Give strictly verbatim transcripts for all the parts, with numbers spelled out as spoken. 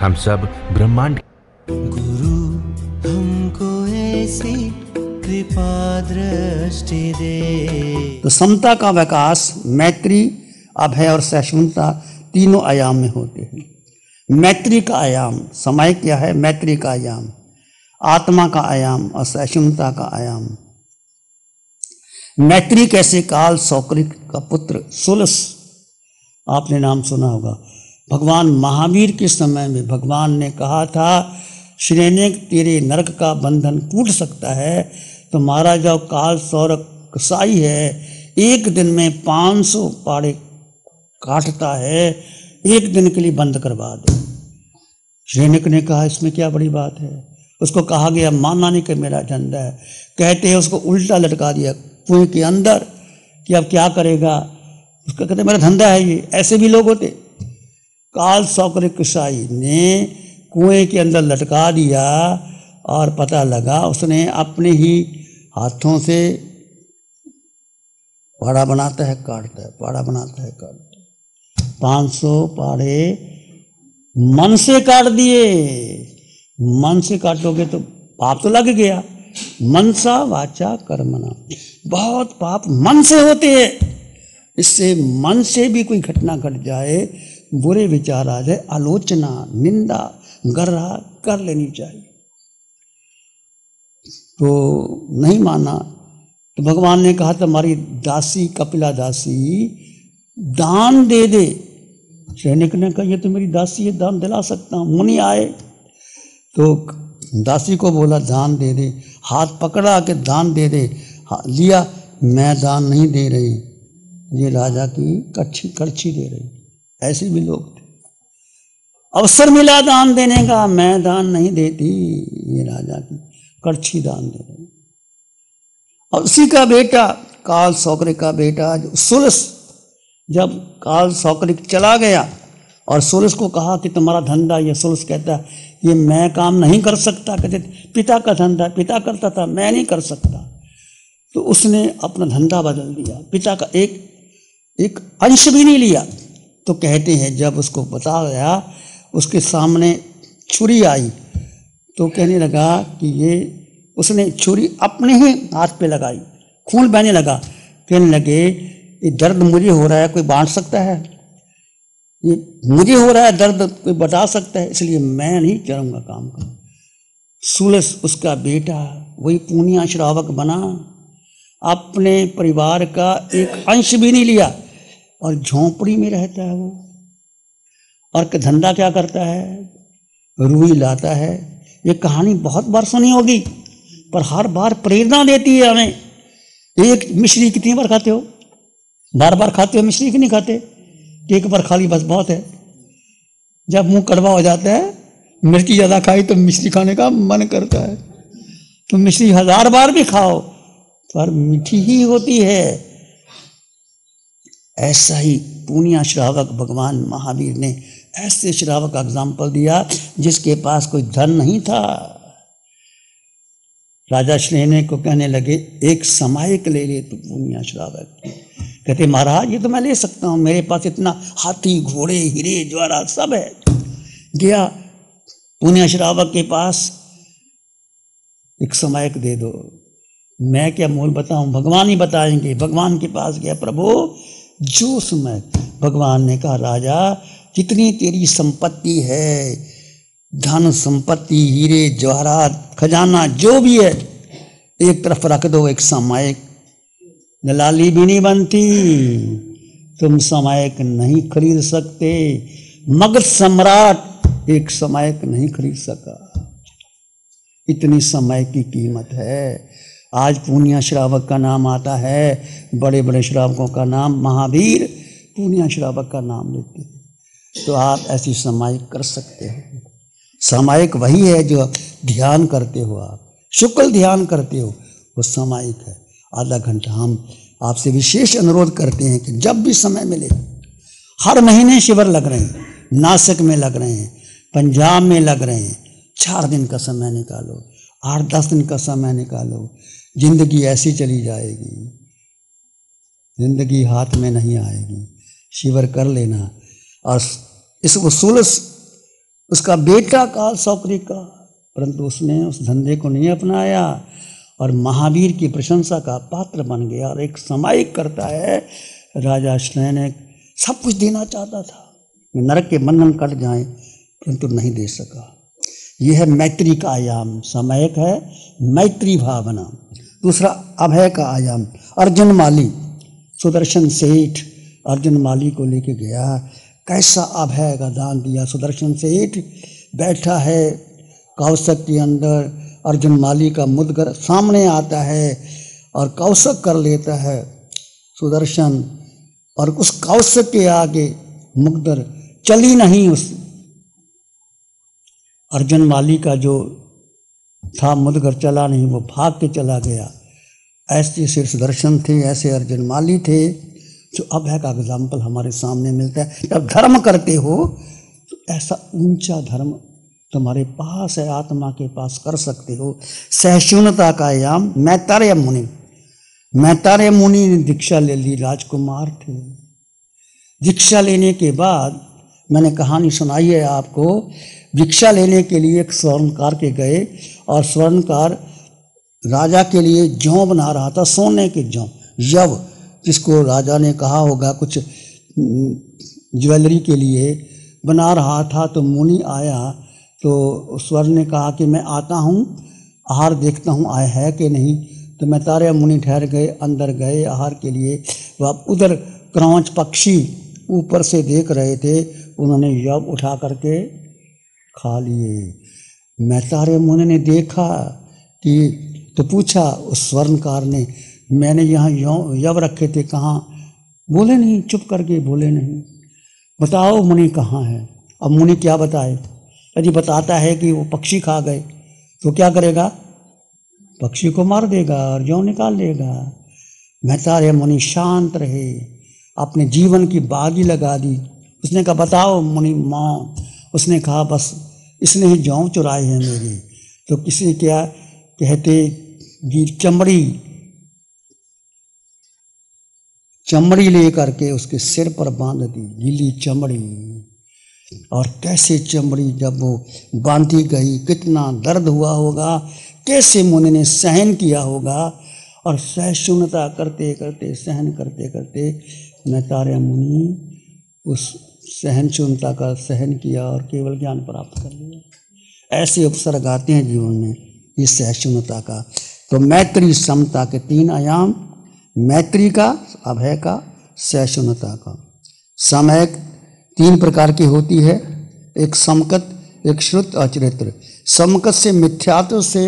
हम सब ब्रह्मांड। गुरु हमको ऐसी कृपा दृष्टि दे। तो समता का विकास मैत्री, अभय और सहिष्णुता तीनों आयाम में होते हैं। मैत्री का आयाम समय क्या है? मैत्री का आयाम आत्मा का आयाम और सहिष्णुता का आयाम। मैत्री कैसे? काल सौक्रिक का पुत्र सुलस, आपने नाम सुना होगा। भगवान महावीर के समय में भगवान ने कहा था, श्रेणिक तेरे नरक का बंधन टूट सकता है तो महाराज जो काल सौरक कसाई है एक दिन में पाँच सौ पाड़े काटता है, एक दिन के लिए बंद करवा दे। श्रेणिक ने कहा इसमें क्या बड़ी बात है। उसको कहा गया मानना नहीं कि मेरा धंधा है। कहते हैं उसको उल्टा लटका दिया कुएं के अंदर कि अब क्या करेगा। उसका कहते मेरा धंधा है ये। ऐसे भी लोग होते। काल सौक्रिक कसाई ने कुएं के अंदर लटका दिया और पता लगा उसने अपने ही हाथों से पाड़ा बनाता है काटता है, पाड़ा बनाता है काटता है। पाँच सौ पाड़े मन से काट दिए। मन से काटोगे तो पाप तो लग गया। मनसा वाचा कर्मणा, बहुत पाप मन से होते हैं। इससे मन से भी कोई घटना घट जाए, बुरे विचार आ जाए, आलोचना निंदा गर्रा कर लेनी चाहिए। तो नहीं माना तो भगवान ने कहा तुम्हारी दासी कपिला दासी दान दे दे। सैनिक ने कहा ये तो मेरी दासी है, दान दिला सकता हूँ। मुनि आए तो दासी को बोला दान दे दे। हाथ पकड़ा के दान दे दे, लिया। मैं दान नहीं दे रही, ये राजा की कच्छी करछी दे रही। ऐसे भी लोग थे। अवसर मिला दान देने का, मैं दान नहीं देती, ये राजा की करछी दान दे रही। और उसी का बेटा काल सौक्रिक का बेटा सुलस, जब काल सौक्रिक चला गया और सुलस को कहा कि तुम्हारा धंधा, ये सुलस कहता ये मैं काम नहीं कर सकता। कहते पिता का धंधा पिता करता था, मैं नहीं कर सकता। तो उसने अपना धंधा बदल दिया, पिता का एक एक अंश भी नहीं लिया। तो कहते हैं जब उसको बता गया, उसके सामने छुरी आई तो कहने लगा कि ये, उसने छुरी अपने ही हाथ पे लगाई, खून बहने लगा। कहने लगे ये दर्द मुझे हो रहा है, कोई बांट सकता है? ये मुझे हो रहा है दर्द, कोई बता सकता है? इसलिए मैं नहीं करूँगा काम का। सुलस उसका बेटा वही पुनिया श्रावक बना, अपने परिवार का एक अंश भी नहीं लिया और झोंपड़ी में रहता है वो। और धंधा क्या करता है? रुई लाता है। ये कहानी बहुत बार सुनी होगी पर हर बार प्रेरणा देती है हमें। एक मिश्री कितनी बार खाते हो? बार बार खाते हो मिश्री कि नहीं खाते? एक बार खा ली बस बहुत है। जब मुंह कड़वा हो जाता है, मिर्ची ज़्यादा खाई तो मिश्री खाने का मन करता है। तो मिश्री हजार बार भी खाओ पर मीठी ही होती है। ऐसा ही पुनिया श्रावक भगवान महावीर ने ऐसे श्रावक का एग्जाम्पल दिया जिसके पास कोई धन नहीं था। राजा श्रेणी को कहने लगे एक समायक ले ले तू पुनिया श्रावक। कहते महाराज ये तो मैं ले सकता हूँ, मेरे पास इतना हाथी घोड़े हीरे ज्वारा सब है। गया पुनिया श्रावक के पास, एक समायक दे दो। मैं क्या मोल बताऊं, भगवान ही बताएंगे। भगवान के पास गया, प्रभु जो समय। भगवान ने कहा राजा जितनी तेरी संपत्ति है, धन संपत्ति हीरे जवाहरात खजाना जो भी है, एक तरफ रख दो। एक समायक दलाली भी नहीं बनती, तुम समायक नहीं खरीद सकते। मगध सम्राट एक समायक नहीं खरीद सका, इतनी समय की कीमत है। आज पुनिया श्रावक का नाम आता है, बड़े बड़े श्रावकों का नाम महावीर पुनिया श्रावक का नाम लेते हैं। तो आप ऐसी समायिक कर सकते हो। समायिक वही है जो ध्यान करते हो, आप शुक्ल ध्यान करते हो, वो समायिक है। आधा घंटा हम आपसे विशेष अनुरोध करते हैं कि जब भी समय मिले, हर महीने शिविर लग रहे हैं, नासिक में लग रहे हैं, पंजाब में लग रहे हैं। चार दिन का समय निकालो, आठ दस दिन का समय निकालो। जिंदगी ऐसी चली जाएगी, जिंदगी हाथ में नहीं आएगी। शिविर कर लेना। और इस सुलस उसका बेटा काल सौकरी का, परंतु उसने उस धंधे को नहीं अपनाया और महावीर की प्रशंसा का पात्र बन गया। और एक सामायिक करता है, राजा शयनक सब कुछ देना चाहता था, नरक के बंधन कट जाए, परंतु नहीं दे सका। यह है मैत्री का आयाम। सामायिक है मैत्री भावना। दूसरा अभय का आयाम। अर्जुन माली, सुदर्शन सेठ अर्जुन माली को लेके गया, कैसा अभय का दान दिया। सुदर्शन सेठ बैठा है कौशक के अंदर, अर्जुन माली का मुद्गर सामने आता है और कौशक कर लेता है सुदर्शन, और उस कौशक के आगे मुद्गर चली नहीं। उस अर्जुन माली का जो था मुद्गर चला नहीं, वो भाग के चला गया। ऐसे सिर्फ सुदर्शन थे, ऐसे अर्जुन माली थे। जो अभय का एग्जाम्पल हमारे सामने मिलता है। जब धर्म करते हो तो ऐसा ऊंचा धर्म तुम्हारे पास है, आत्मा के पास कर सकते हो। सहिष्णुता का आयाम। मैत्रेय मुनि, मैत्रेय मुनि ने दीक्षा ले ली, राजकुमार थे। दीक्षा लेने के बाद मैंने कहानी सुनाई है आपको, दीक्षा लेने के लिए एक स्वर्णकार के गए और स्वर्णकार राजा के लिए जौ बना रहा था, सोने के जौ, यव, जिसको राजा ने कहा होगा कुछ ज्वेलरी के लिए बना रहा था। तो मुनि आया तो स्वर्ण ने कहा कि मैं आता हूँ, आहार देखता हूँ आया है कि नहीं। तो मैत्रेय मुनि ठहर गए, अंदर गए आहार के लिए। वह उधर क्रौंच पक्षी ऊपर से देख रहे थे, उन्होंने यव उठा करके खा लिए। मैत्रेय मुनि ने देखा कि, तो पूछा उस स्वर्णकार ने, मैंने यहाँ यव रखे थे, कहाँ? बोले नहीं, चुप करके बोले नहीं। बताओ मुनि कहाँ है? अब मुनि क्या बताए? यदि बताता है कि वो पक्षी खा गए तो क्या करेगा? पक्षी को मार देगा और जौ निकाल लेगा। मैत्रेय मुनि शांत रहे, अपने जीवन की बागी लगा दी। उसने कहा बताओ मुनि माँ। उसने कहा बस इसने ही जौ चुराए हैं मेरे। तो किसी क्या कहते कि चमड़ी चमड़ी ले करके उसके सिर पर बांध दी, गीली चमड़ी। और कैसे चमड़ी जब वो बांधी गई, कितना दर्द हुआ होगा, कैसे मुनि ने सहन किया होगा। और सहिष्णुता करते करते, सहन करते करते मैत्रेय मुनि उस सहनशीलता का सहन किया और केवल ज्ञान प्राप्त कर लिया। ऐसे उपसर्ग आते हैं जीवन में इस सहिष्णुता का। तो मैत्री समता के तीन आयाम, मैत्री का, अभय का, सहिष्णुता का। सामयिक तीन प्रकार की होती है, एक समकत, एक श्रुत और चरित्र। समकत से मिथ्यात्व से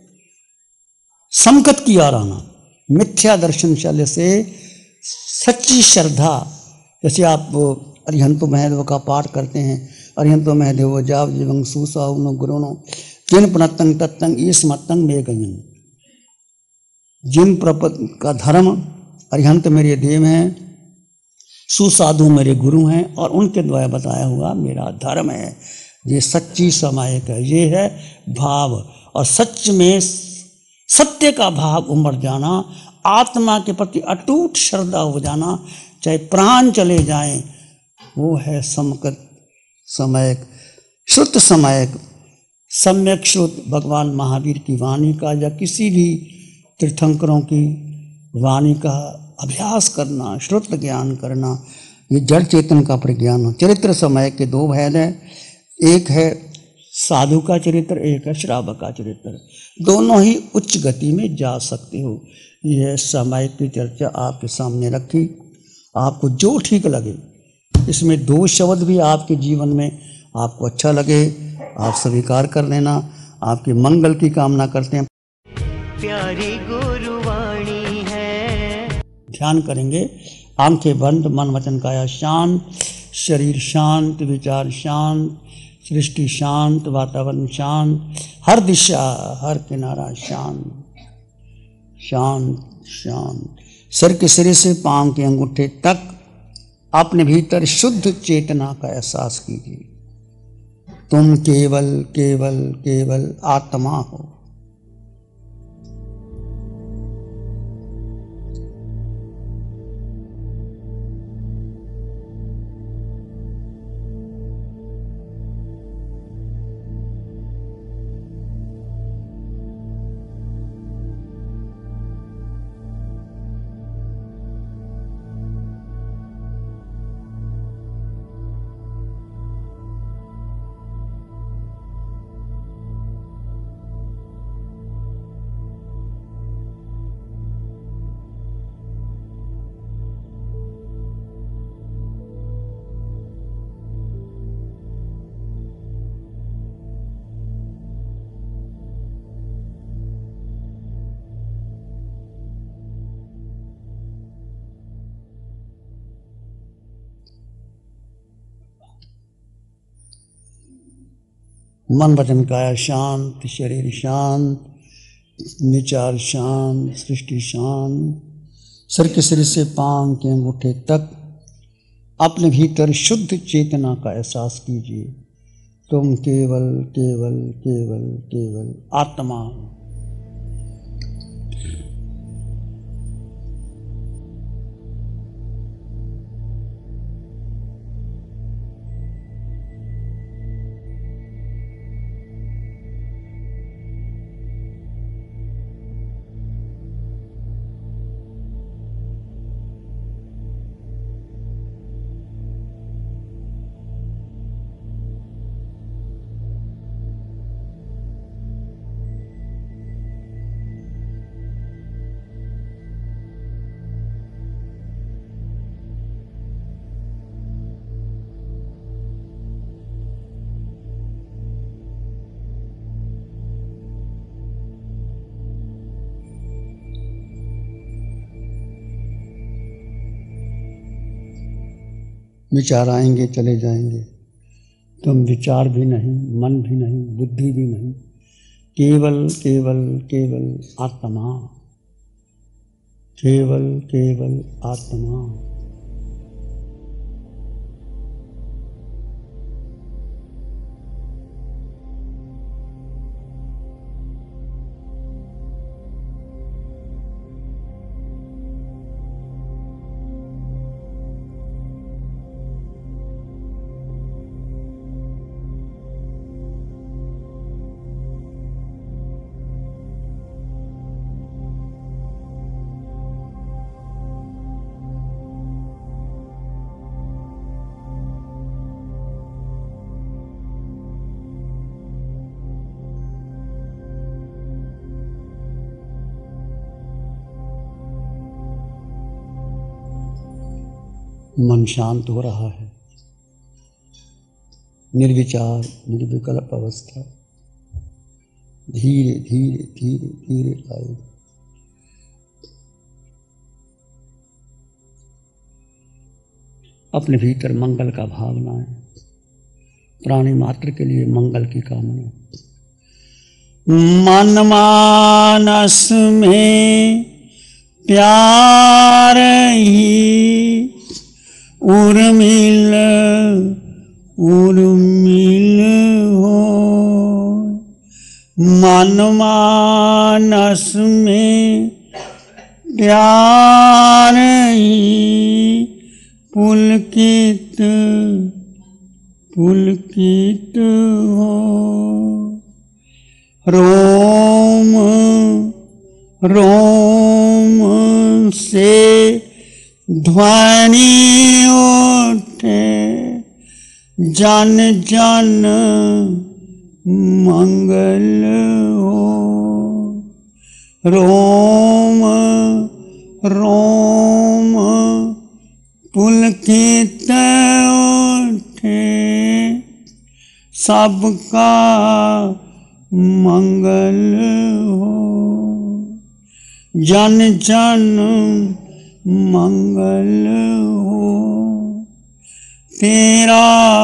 समकत की ओर आना, मिथ्या दर्शन शैली से सच्ची श्रद्धा। जैसे आप अरिहंतो महदेव का पाठ करते हैं, अरिहंतो महदेव जाव जीवं सुसाउनो गुरुनो किन प्रणतंग तत्तंग ईस मतंग में गयन। जिन प्रपद का धर्म, अरिहंत मेरे देव हैं, सुसाधु मेरे गुरु हैं और उनके द्वारा बताया हुआ मेरा धर्म है। ये सच्ची सामायिक है, ये है भाव। और सच में सत्य का भाव उमड़ जाना, आत्मा के प्रति अटूट श्रद्धा हो जाना, चाहे प्राण चले जाएं, वो है समकत सामयिक। श्रुत सामयिक, सम्यक श्रुत भगवान महावीर की वाणी का या किसी भी तीर्थंकरों की वाणी का अभ्यास करना, श्रुत ज्ञान करना, ये जड़ चेतन का प्रज्ञान हो। चरित्र सामयिक के दो भेद हैं, एक है साधु का चरित्र, एक है श्रावक का चरित्र। दोनों ही उच्च गति में जा सकते हो। यह सामयिक की चर्चा आपके सामने रखी, आपको जो ठीक लगे। इसमें दो शब्द भी आपके जीवन में आपको अच्छा लगे, आप स्वीकार कर लेना। आपके मंगल की कामना करते हैं। प्यारी गुरुवाणी है। ध्यान करेंगे, आंखें बंद, मन वचन काया शांत, शरीर शांत, विचार शांत, सृष्टि शांत, वातावरण शांत, हर दिशा हर किनारा शांत शांत शांत। सिर के सिरे से पांव के अंगूठे तक अपने भीतर शुद्ध चेतना का एहसास कीजिए। तुम केवल केवल केवल आत्मा हो। मन वचन काया शांत, शरीर शांत, विचार शांत, सृष्टि शांत। सर के सिर से पांव के अंगूठे तक अपने भीतर शुद्ध चेतना का एहसास कीजिए। तुम केवल केवल केवल केवल आत्मा। विचार आएंगे चले जाएंगे, तुम विचार भी नहीं, मन भी नहीं, बुद्धि भी नहीं, केवल केवल केवल आत्मा, केवल केवल आत्मा। मन शांत हो रहा है, निर्विचार निर्विकल्प अवस्था धीरे धीरे धीरे धीरे आए। अपने भीतर मंगल का भाव लाएं, प्राणी मात्र के लिए मंगल की कामना। मन मानस में प्यार ही उर्मिल उर्मिल हो, मन मानस में प्यार ही पुलकित पुलकित हो। रोम रोम से ध्वनि उठे, जन जन मंगल हो। रोम रोम पुलकित उठे, सबका मंगल हो। जन जन मंगल हो, तेरा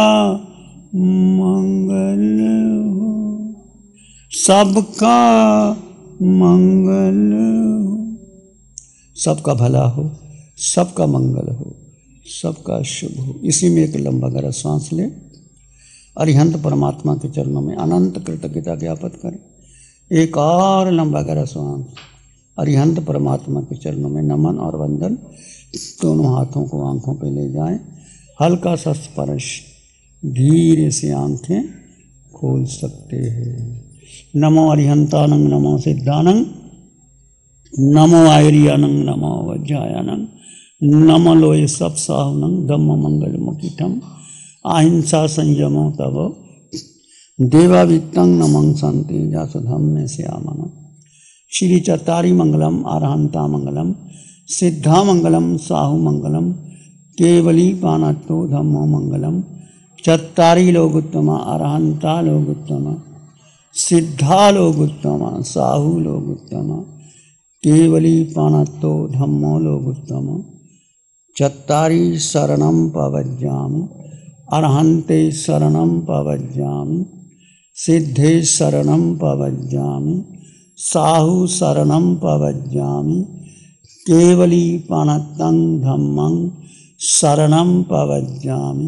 मंगल हो, सबका मंगल हो। सबका भला हो, सबका मंगल हो, सबका शुभ हो। इसी में एक लंबा गहरा सांस ले, अरिहंत परमात्मा के चरणों में अनंत कृतज्ञता ज्ञापित करें। एक और लंबा गहरा सांस, अरिहंत परमात्मा के चरणों में नमन और वंदन। दोनों हाथों को आंखों पे ले जाएं, हल्का सा स्पर्श, धीरे से आंखें खोल सकते हैं। नमो अरिहंतानंग, नमो सिद्धानंग, नमो आयरियानंग, नमो वज्रायानंग, नमो लोय सब साहुनंग, धम्म मंगल मुखिठम, अहिंसा संयमो तव देवावित्तं नमं संति जासुधम्मे श्यामन। श्री चत्तारी मंगलम, अरहंता मंगलम, सिद्धा मंगलम, साहु मंगलम, केवली पानत्तो धम्मो मंगलम। चत्तारी लोग उत्तम, अरहंता लोग उत्तम, सिद्धा लोग उत्तम, साहु लोग उत्तम, केवली पानत्तो धम्मो लोग उत्तम। चत्तारी शरणं पवज्जामि, अरहंते शरणं पवज्जामि, सिद्धे शरणं पवज्जामि साहु शरणं पवज्जामि केवली पणतं धम्मं शरणं पवज्जामि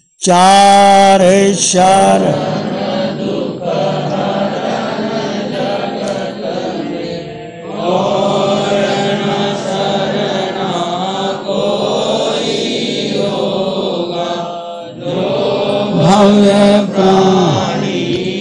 चारेश्वर भव्य प्राणी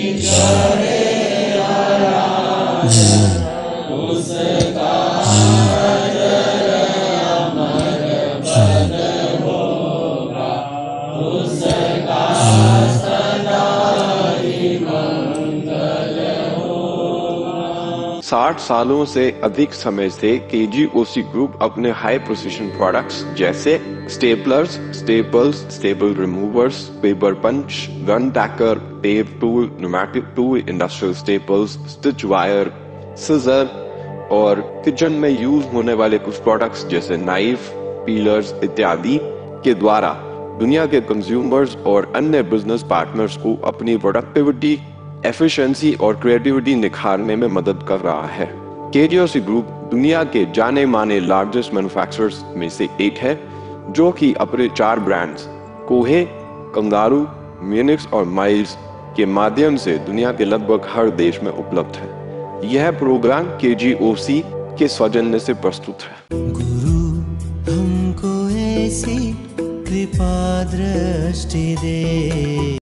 साठ सालों से अधिक समय से केजीओसी ग्रुप अपने हाई प्रिसिशन प्रोडक्ट्स जैसे staplers, staples, staple removers, paper punch, gun tacker, tape tool, pneumatic tool, industrial staples, stitch wire, scissor और किचन में यूज होने वाले कुछ प्रोडक्ट्स जैसे नाइफ, पीलर्स इत्यादि के द्वारा दुनिया के कंज्यूमर्स और अन्य बिजनेस पार्टनर्स को अपनी प्रोडक्टिविटी, एफिशिएंसी और क्रिएटिविटी निखारने में मदद कर रहा है। केजीओसी ग्रुप दुनिया के जाने माने लार्जेस्ट मैन्युफैक्चरर्स में से एक है, जो कि अपने चार ब्रांड्स कोहे, कंगारू, म्यूनिक्स और माइल्स के माध्यम से दुनिया के लगभग हर देश में उपलब्ध है। यह प्रोग्राम केजीओसी के सौजन्य से प्रस्तुत है। गुरु हमको ऐसी कृपा दृष्टि दे,